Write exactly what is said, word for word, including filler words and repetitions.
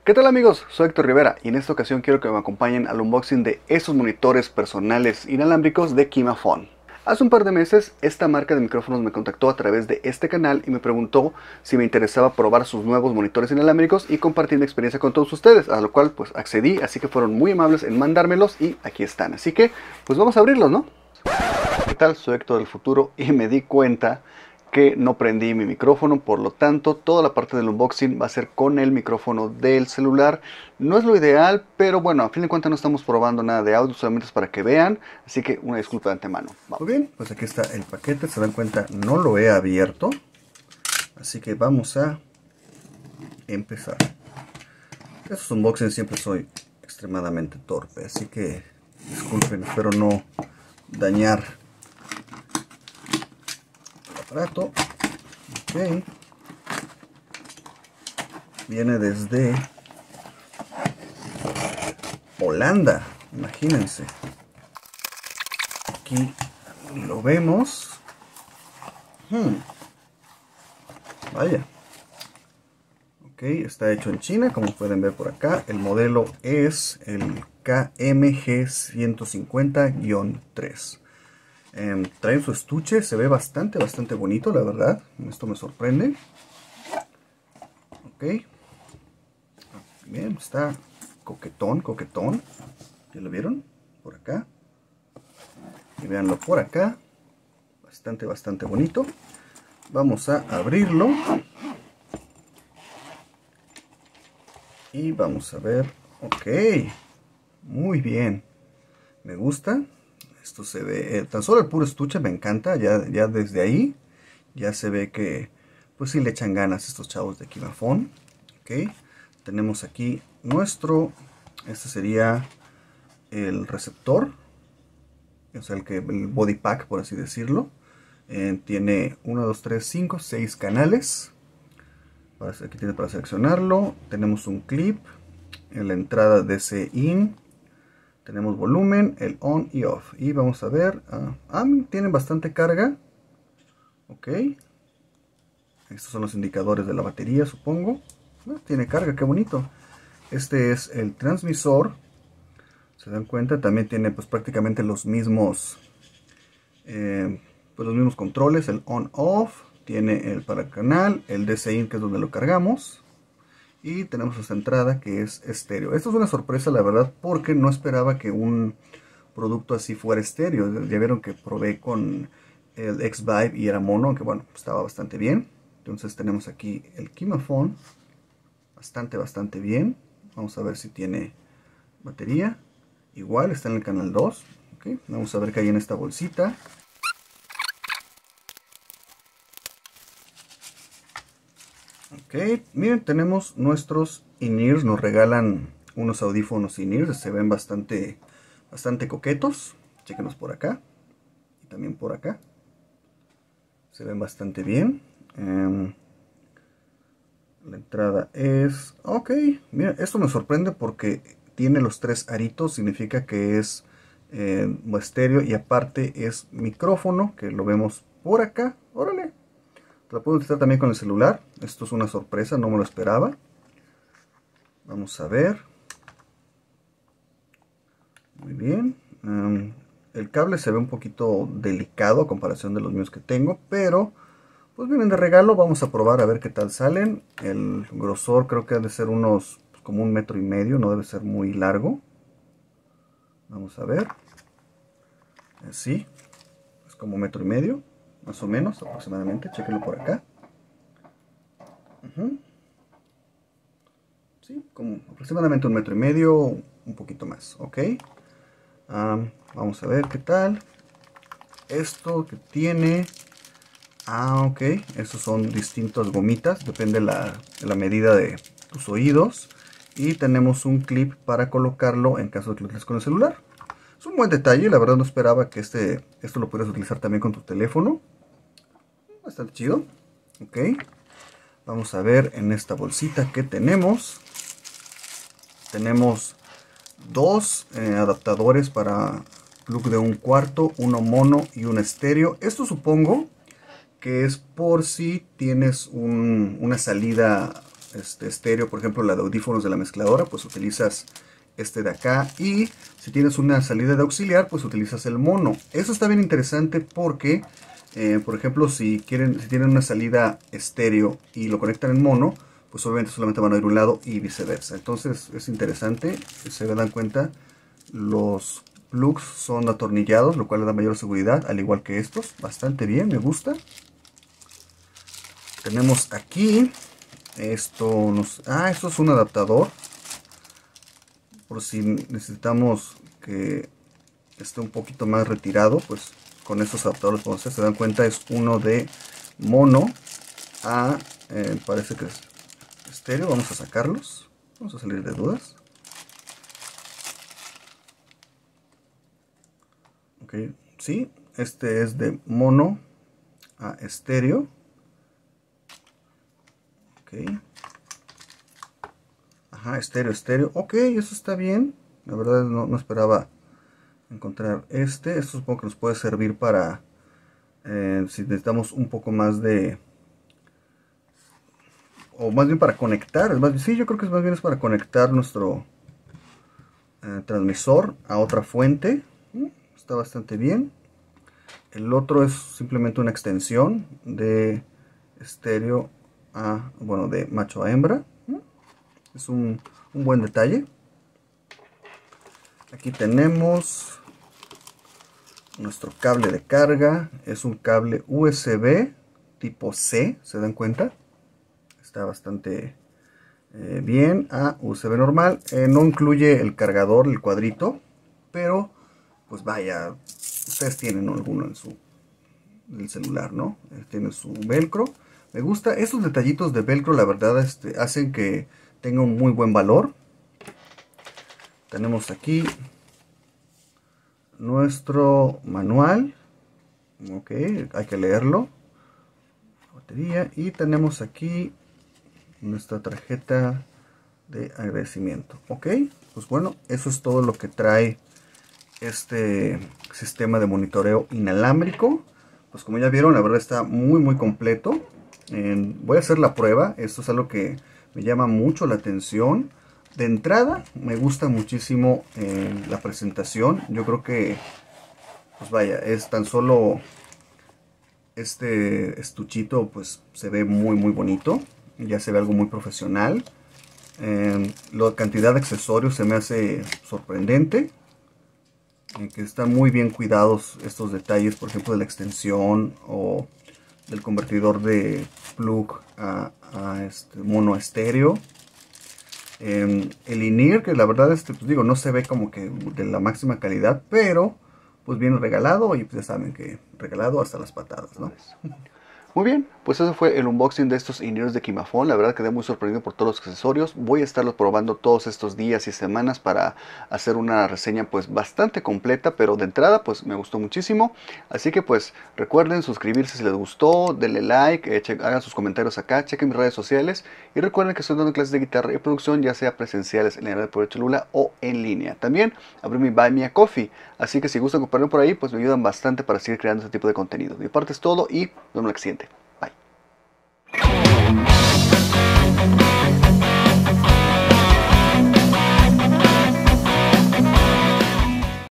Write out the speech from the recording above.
¿Qué tal amigos? Soy Héctor Rivera y en esta ocasión quiero que me acompañen al unboxing de esos monitores personales inalámbricos de KimaFone. Hace un par de meses esta marca de micrófonos me contactó a través de este canal y me preguntó si me interesaba probar sus nuevos monitores inalámbricos y compartir mi experiencia con todos ustedes, a lo cual pues accedí, así que fueron muy amables en mandármelos y aquí están. Así que pues vamos a abrirlos, ¿no? ¿Qué tal? Soy Héctor del futuro y me di cuenta que no prendí mi micrófono, por lo tanto toda la parte del unboxing va a ser con el micrófono del celular. No es lo ideal, pero bueno, a fin de cuentas no estamos probando nada de audio, solamente es para que vean, así que una disculpa de antemano. Vamos. Muy bien, pues aquí está el paquete, se dan cuenta, no lo he abierto, así que vamos a empezar. Estos unboxings siempre soy extremadamente torpe, así que disculpen, espero no dañar aparato. Ok, viene desde Holanda, imagínense. Aquí lo vemos. Hmm. Vaya. Ok, está hecho en China, como pueden ver por acá. El modelo es el K M G ciento cincuenta guion tres. Eh, trae su estuche, se ve bastante, bastante bonito, la verdad. Esto me sorprende. Ok. Bien, está coquetón, coquetón. ¿Ya lo vieron? Por acá. Y véanlo por acá. Bastante, bastante bonito. Vamos a abrirlo. Y vamos a ver. Ok. Muy bien. Me gusta. Esto se ve, eh, tan solo el puro estuche me encanta, ya, ya desde ahí ya se ve que pues sí le echan ganas estos chavos de KimaFone. Ok, tenemos aquí nuestro, este sería el receptor, o sea el, que, el body pack por así decirlo. Eh, tiene uno, dos, tres, cinco, seis canales, para, aquí tiene para seleccionarlo, tenemos un clip, en la entrada D C in. Tenemos volumen, el on y off. Y vamos a ver. Ah, ah, tienen bastante carga. Ok. Estos son los indicadores de la batería, supongo. Ah, tiene carga, qué bonito. Este es el transmisor. Se dan cuenta, también tiene pues prácticamente los mismos eh, pues los mismos controles. El on off. Tiene el para canal, el D C in que es donde lo cargamos. Y tenemos esta entrada que es estéreo. Esto es una sorpresa la verdad, porque no esperaba que un producto así fuera estéreo. Ya vieron que probé con el X-Vive y era mono, aunque bueno, estaba bastante bien. Entonces tenemos aquí el KimaFone, bastante bastante bien. Vamos a ver si tiene batería. Igual está en el canal dos. Okay. Vamos a ver qué hay en esta bolsita. Ok, miren, tenemos nuestros in-ears, nos regalan unos audífonos in-ears, se ven bastante, bastante coquetos. Chequenos por acá y también por acá. Se ven bastante bien. Um, la entrada es... Ok, mira, esto me sorprende porque tiene los tres aritos, significa que es eh, estéreo y aparte es micrófono, que lo vemos por acá. Órale. La puedo utilizar también con el celular. Esto es una sorpresa, no me lo esperaba. Vamos a ver. Muy bien. Um, el cable se ve un poquito delicado a comparación de los míos que tengo, pero pues vienen de regalo. Vamos a probar a ver qué tal salen. El grosor creo que ha de ser unos pues, como un metro y medio, no debe ser muy largo. Vamos a ver. Así, es como un metro y medio. Más o menos, aproximadamente, chequenlo por acá. Uh-huh. Sí, como aproximadamente un metro y medio, un poquito más, ok. Um, vamos a ver qué tal. Esto que tiene... Ah, ok, estos son distintas gomitas, depende la, de la medida de tus oídos. Y tenemos un clip para colocarlo en caso de que lo utilices con el celular. Es un buen detalle, la verdad no esperaba que este, esto lo pudieras utilizar también con tu teléfono. Bastante chido. Ok. Vamos a ver en esta bolsita que tenemos. Tenemos dos eh, adaptadores para plug de un cuarto, uno mono y un estéreo. Esto supongo que es por si tienes un, una salida este, estéreo, por ejemplo la de audífonos de la mezcladora, pues utilizas este de acá. Y si tienes una salida de auxiliar, pues utilizas el mono. Eso está bien interesante porque, eh, por ejemplo, si quieren, si tienen una salida estéreo y lo conectan en mono, pues obviamente solamente van a ir un lado y viceversa. Entonces es interesante, si se dan cuenta, los plugs son atornillados, lo cual le da mayor seguridad, al igual que estos. Bastante bien, me gusta. Tenemos aquí, esto nos... Ah, esto es un adaptador, por si necesitamos que esté un poquito más retirado, pues con estos adaptadores, como ustedes se dan cuenta, es uno de mono a, eh, parece que es estéreo. Vamos a sacarlos, vamos a salir de dudas. Ok, sí, este es de mono a estéreo. Ok, ajá, estéreo, estéreo. Ok, eso está bien. La verdad no, no esperaba encontrar este. Esto supongo que nos puede servir para eh, si necesitamos un poco más de, o más bien para conectar. Es más, sí, yo creo que es más bien es para conectar nuestro eh, transmisor a otra fuente. Está bastante bien. El otro es simplemente una extensión de estéreo a, bueno, de macho a hembra. Es un, un buen detalle. Aquí tenemos nuestro cable de carga. Es un cable U S B tipo C, ¿se dan cuenta? Está bastante eh, bien. A U S B normal. Eh, no incluye el cargador, el cuadrito, pero pues vaya, ustedes tienen, ¿no?, alguno en su el celular, ¿no? Eh, tiene su velcro. Me gusta esos detallitos de velcro, la verdad, este, hacen que tenga un muy buen valor. Tenemos aquí nuestro manual. Ok, hay que leerlo. Batería. Y tenemos aquí nuestra tarjeta de agradecimiento. Ok, pues bueno, eso es todo lo que trae este sistema de monitoreo inalámbrico. Pues como ya vieron, la verdad está muy muy completo. Eh, voy a hacer la prueba. Esto es algo que me llama mucho la atención. De entrada me gusta muchísimo eh, la presentación. Yo creo que, pues vaya, es tan solo este estuchito, pues se ve muy muy bonito. Ya se ve algo muy profesional. Eh, la cantidad de accesorios se me hace sorprendente. Eh, que están muy bien cuidados estos detalles, por ejemplo de la extensión o del convertidor de plug a, a este mono estéreo. Eh, el in-ear, que la verdad este, pues digo, no se ve como que de la máxima calidad, pero pues viene regalado y pues ya saben que regalado hasta las patadas, ¿no? Muy bien, pues eso fue el unboxing de estos in-ears de Kimafon. La verdad quedé muy sorprendido por todos los accesorios. Voy a estarlos probando todos estos días y semanas para hacer una reseña pues bastante completa, pero de entrada pues me gustó muchísimo. Así que pues recuerden suscribirse si les gustó, denle like, eh, hagan sus comentarios acá, chequen mis redes sociales y recuerden que estoy dando clases de guitarra y producción, ya sea presenciales en la Arena de Cholula o en línea. También abrí mi Buy Me a Coffee, así que si gustan comprarlo por ahí pues me ayudan bastante para seguir creando este tipo de contenido. De mi parte es todo y nos vemos en el siguiente. Bye.